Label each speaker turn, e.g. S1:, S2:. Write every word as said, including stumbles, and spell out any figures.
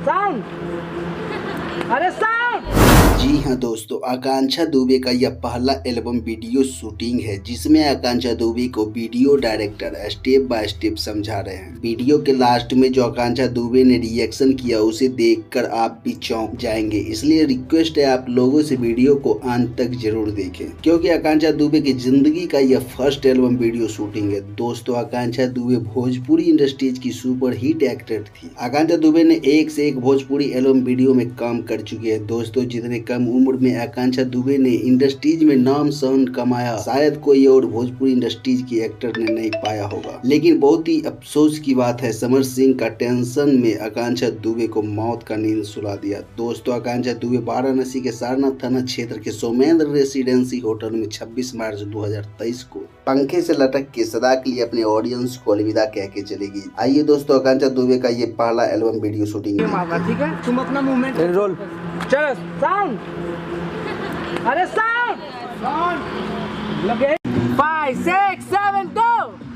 S1: Sound, अरे sound.
S2: जी हाँ दोस्तों, आकांक्षा दुबे का यह पहला एल्बम वीडियो शूटिंग है जिसमें आकांक्षा दुबे को video director step by step समझा रहे हैं। वीडियो के लास्ट में जो आकांक्षा दुबे ने रिएक्शन किया उसे देखकर आप भी चौंक जाएंगे, इसलिए रिक्वेस्ट है आप लोगों से वीडियो को अंत तक जरूर देखें क्योंकि आकांक्षा दुबे की जिंदगी का यह फर्स्ट एल्बम वीडियो शूटिंग है। दोस्तों, आकांक्षा दुबे भोजपुरी इंडस्ट्रीज की सुपर हिट एक्टर थी। आकांक्षा दुबे ने एक से एक भोजपुरी एल्बम वीडियो में काम कर चुकी है। दोस्तों, जितने कम उम्र में आकांक्षा दुबे ने इंडस्ट्रीज में नाम शान कमाया, शायद कोई और भोजपुरी इंडस्ट्रीज की एक्टर ने नहीं पाया होगा। लेकिन बहुत ही अफसोस की बात है, समर सिंह का टेंशन में आकांक्षा दुबे को मौत का नींद सुला दिया। दोस्तों, आकांक्षा दुबे वाराणसी के सारनाथ थाना क्षेत्र के सोमेंद्र रेसिडेंसी होटल में छब्बीस मार्च दो हजार तेईस को पंखे से लटक के सदा के लिए अपने ऑडियंस को अलविदा कह के चलेगी। आइए दोस्तों, आकांक्षा दुबे का ये पहला एल्बम वीडियो शूटिंग है।
S1: ठीक है, तुम अपना मूवमेंट रोल। चलो साउंड, अरे साउंड, साउंड लगे। फाइव सिक्स सेवन गो।